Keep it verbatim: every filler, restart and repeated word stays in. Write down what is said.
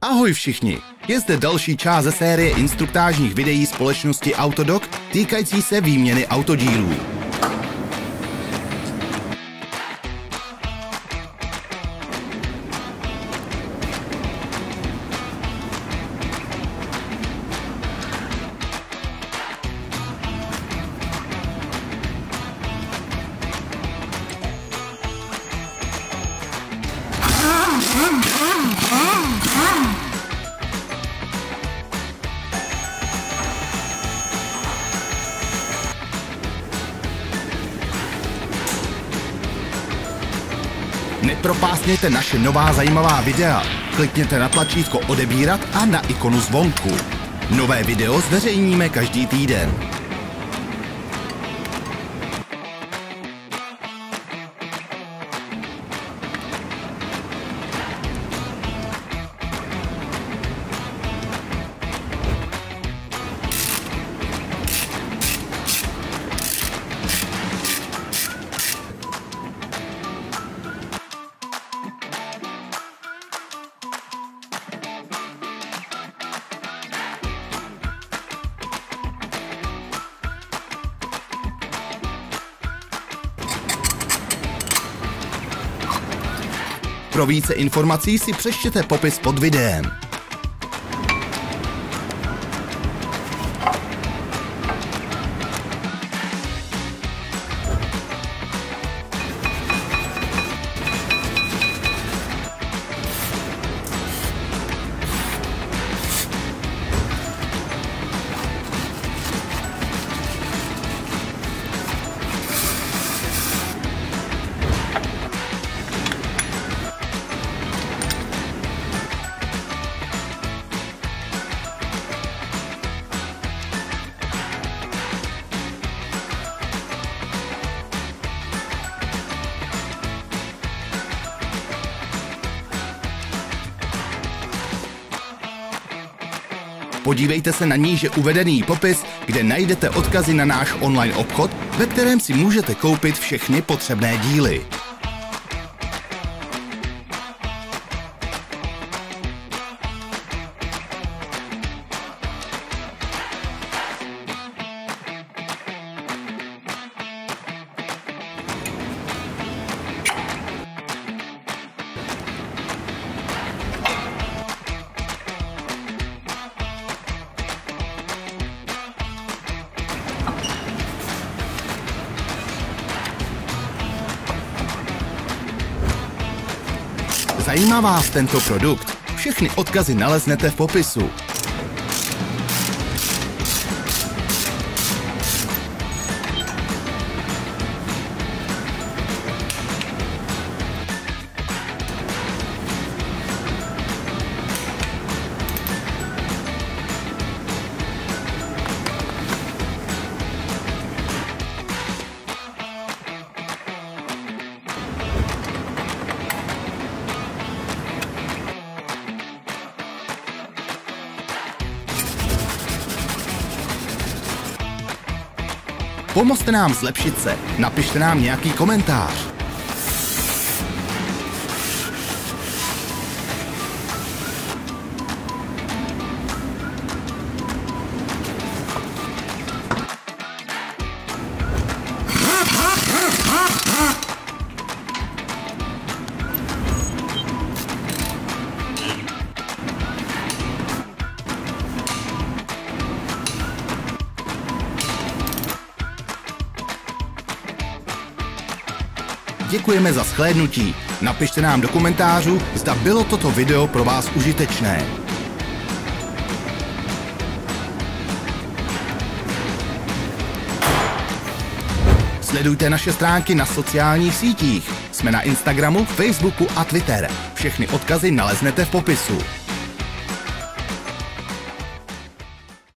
Ahoj všichni! Je zde další část ze série instruktážních videí společnosti Autodoc týkající se výměny autodílů. Nepropásněte naše nová zajímavá videa. Klikněte na tlačítko odebírat a na ikonu zvonku. Nové video zveřejníme každý týden. Pro více informací si přečtěte popis pod videem. Podívejte se na níže uvedený popis, kde najdete odkazy na náš online obchod, ve kterém si můžete koupit všechny potřebné díly. Zajímá vás tento produkt? Všechny odkazy naleznete v popisu. Pomozte nám zlepšit se, napište nám nějaký komentář. Děkujeme za shlédnutí. Napište nám do komentářů, zda bylo toto video pro vás užitečné. Sledujte naše stránky na sociálních sítích. Jsme na Instagramu, Facebooku a Twitter. Všechny odkazy naleznete v popisu.